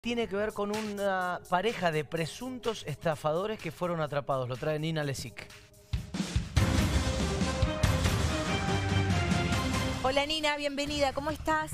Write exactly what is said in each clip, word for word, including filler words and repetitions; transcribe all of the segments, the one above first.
tiene que ver con una pareja de presuntos estafadores que fueron atrapados. Lo trae Nina Lesic. Hola Nina, bienvenida, ¿cómo estás?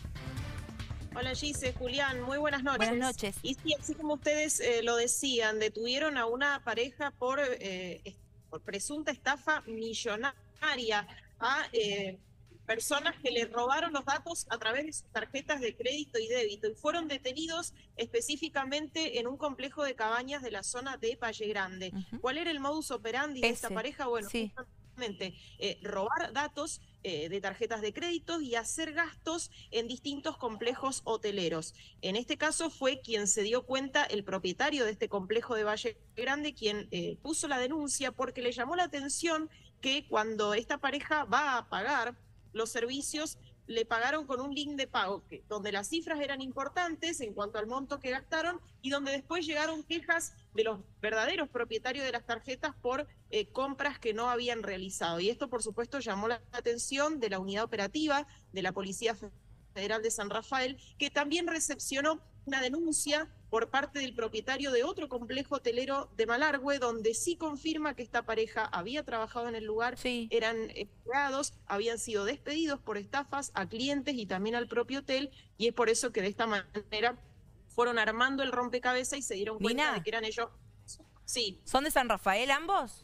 Hola Gise, Julián, muy buenas noches. Buenas noches. Y sí, así como ustedes eh, lo decían, detuvieron a una pareja por, eh, por presunta estafa millonaria a eh, personas que le robaron los datos a través de sus tarjetas de crédito y débito y fueron detenidos específicamente en un complejo de cabañas de la zona de Valle Grande. Uh-huh. ¿Cuál era el modus operandi de Ese, esta pareja? Bueno, sí. justamente eh, robar datos eh, de tarjetas de crédito y hacer gastos en distintos complejos hoteleros. En este caso fue quien se dio cuenta, el propietario de este complejo de Valle Grande, quien eh, puso la denuncia porque le llamó la atención que cuando esta pareja va a pagar los servicios, le pagaron con un link de pago, que, donde las cifras eran importantes en cuanto al monto que gastaron y donde después llegaron quejas de los verdaderos propietarios de las tarjetas por eh, compras que no habían realizado. Y esto, por supuesto, llamó la atención de la unidad operativa de la Policía Federal de San Rafael, que también recepcionó una denuncia por parte del propietario de otro complejo hotelero de Malargüe, donde sí confirma que esta pareja había trabajado en el lugar, sí. eran empleados, habían sido despedidos por estafas a clientes y también al propio hotel, y es por eso que de esta manera fueron armando el rompecabezas y se dieron cuenta Nina, de que eran ellos. Sí. ¿Son de San Rafael ambos?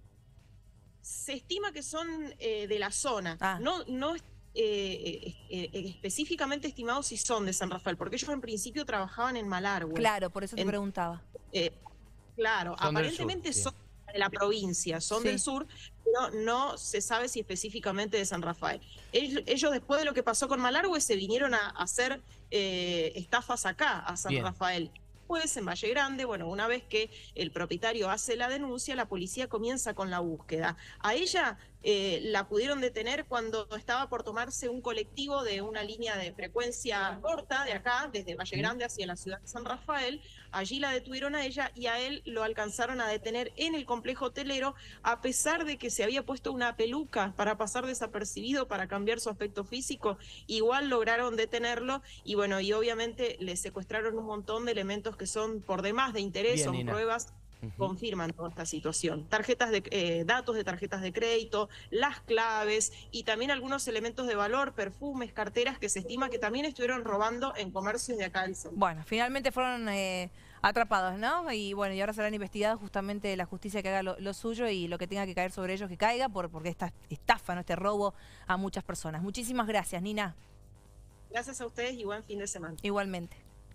Se estima que son eh, de la zona. Ah. No, no Eh, eh, eh, específicamente estimados si son de San Rafael, porque ellos en principio trabajaban en Malargüe. Claro, por eso te en, preguntaba. Eh, claro, son aparentemente sur, son de la provincia, son sí. del sur, pero no se sabe si específicamente de San Rafael. Ellos, ellos después de lo que pasó con Malargüe se vinieron a, a hacer eh, estafas acá, a San Bien. Rafael. Pues en Valle Grande, bueno, una vez que el propietario hace la denuncia, la policía comienza con la búsqueda. A ella eh, la pudieron detener cuando estaba por tomarse un colectivo de una línea de frecuencia corta de acá, desde Valle Grande hacia la ciudad de San Rafael. Allí la detuvieron a ella y a él lo alcanzaron a detener en el complejo hotelero, a pesar de que se había puesto una peluca para pasar desapercibido, para cambiar su aspecto físico. Igual lograron detenerlo y bueno, y obviamente le secuestraron un montón de elementos que son por demás de interés, Bien, son Nina. pruebas, uh-huh. confirman toda esta situación. Tarjetas de eh, datos de tarjetas de crédito, las claves y también algunos elementos de valor, perfumes, carteras que se estima que también estuvieron robando en comercios de acá del centro. Bueno, finalmente fueron eh, atrapados, ¿no? Y bueno, y ahora serán investigados justamente la justicia que haga lo, lo suyo y lo que tenga que caer sobre ellos que caiga por, porque esta estafa, ¿no? Este robo a muchas personas. Muchísimas gracias, Nina. Gracias a ustedes y buen fin de semana. Igualmente.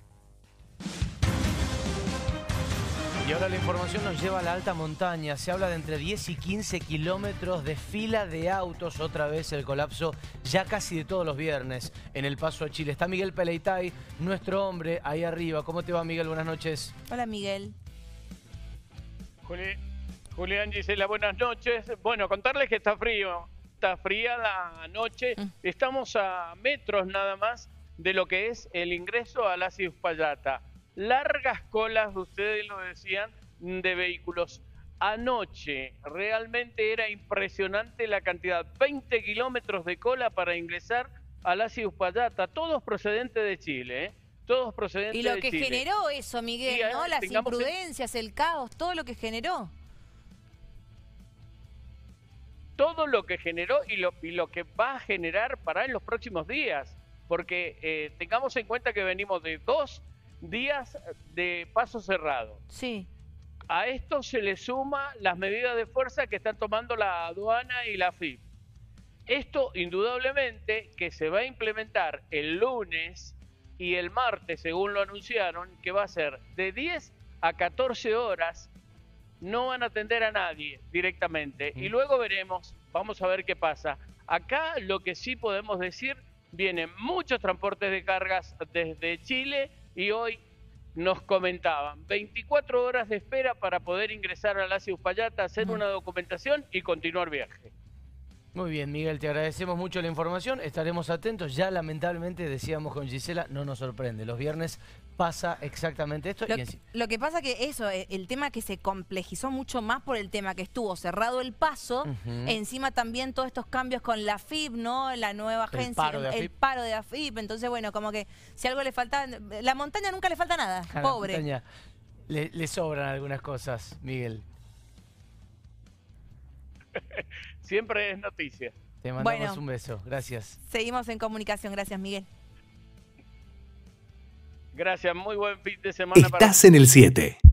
Y ahora la información nos lleva a la alta montaña. Se habla de entre diez y quince kilómetros de fila de autos. Otra vez el colapso ya casi de todos los viernes en el paso a Chile. Está Miguel Peleitay, nuestro hombre, ahí arriba. ¿Cómo te va, Miguel? Buenas noches. Hola, Miguel. Juli, Julián, Gisela, buenas noches. Bueno, contarles que está frío. Está fría la noche. Mm. Estamos a metros nada más de lo que es el ingreso a la Uspallata. Largas colas, ustedes lo decían, de vehículos. Anoche realmente era impresionante la cantidad, veinte kilómetros de cola para ingresar a la Uspallata, todos procedentes de Chile, ¿eh? Todos procedentes de Chile. Y lo que Chile. generó eso, Miguel, y, ¿no? Las imprudencias, en... el caos, todo lo que generó. Todo lo que generó y lo, y lo que va a generar para en los próximos días, porque eh, tengamos en cuenta que venimos de dos días de paso cerrado. Sí. A esto se le suma las medidas de fuerza que están tomando la aduana y la F I P. Esto indudablemente que se va a implementar el lunes y el martes, según lo anunciaron, que va a ser de diez a catorce horas, no van a atender a nadie directamente. Mm. Y luego veremos, vamos a ver qué pasa. Acá lo que sí podemos decir, vienen muchos transportes de cargas desde Chile. Y hoy nos comentaban, veinticuatro horas de espera para poder ingresar a la Uspallata, hacer una documentación y continuar viaje. Muy bien, Miguel, te agradecemos mucho la información. Estaremos atentos. Ya lamentablemente, decíamos con Gisela, no nos sorprende. Los viernes pasa exactamente esto. Lo, y en... lo que pasa que eso, el tema que se complejizó mucho más por el tema que estuvo cerrado el paso, uh-huh. encima también todos estos cambios con la A F I P, ¿no? La nueva agencia, el paro de A F I P, el paro de A F I P, entonces bueno, como que si algo le falta, la montaña nunca le falta nada, a pobre. La montaña le, le sobran algunas cosas, Miguel. Siempre es noticia. Te mandamos bueno, un beso, gracias. Seguimos en comunicación, gracias Miguel. Gracias, muy buen fin de semana. Estás para... en el siete.